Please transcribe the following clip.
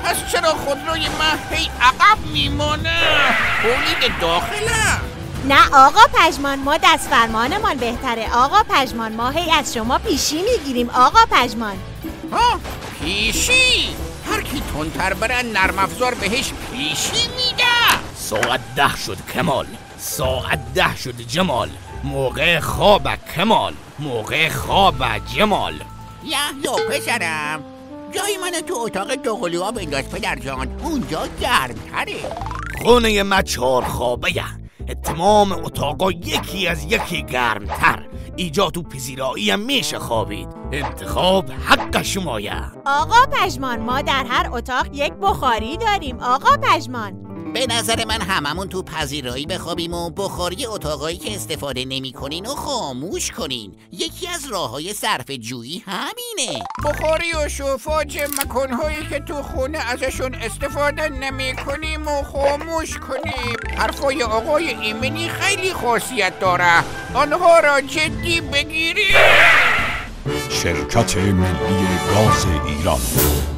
پس چرا خودروی من هی عقب میمانه؟ تولید داخله؟ نه آقا پژمان، ما دست فرمانمان بهتره. آقا پژمان، ما هی از شما پیشی میگیریم. آقا پژمان ها؟ پیشی؟ هر کی تندتر بره نرم افزار بهش پیشی میده. ساعت 10 شد کمال، ساعت 10 شد جمال، موقع خواب کمال، موقع خواب جمال. یا پسرم، جای من تو اتاق دوقلوها بنداز پدر جان، اونجا گرمتره. خونه ما 4 خوابه، تمام اتاقا یکی از یکی گرمتر. ایجا تو پذیرایی هم میشه خوابید. انتخاب حق شمایه. آقا پژمان، ما در هر اتاق یک بخاری داریم. آقا پژمان، به نظر من هممون تو پذیرایی بخوابیم و بخاری اتاقایی که استفاده نمی کنین و خاموش کنین. یکی از راههای صرف جویی همینه. بخاری و شوفاج مکانهایی که تو خونه ازشون استفاده نمی کنیم و خاموش کنیم. حرفای آقای ایمنی خیلی خاصیت داره، آنها را جدی بگیریم. شرکت ملی گاز ایران.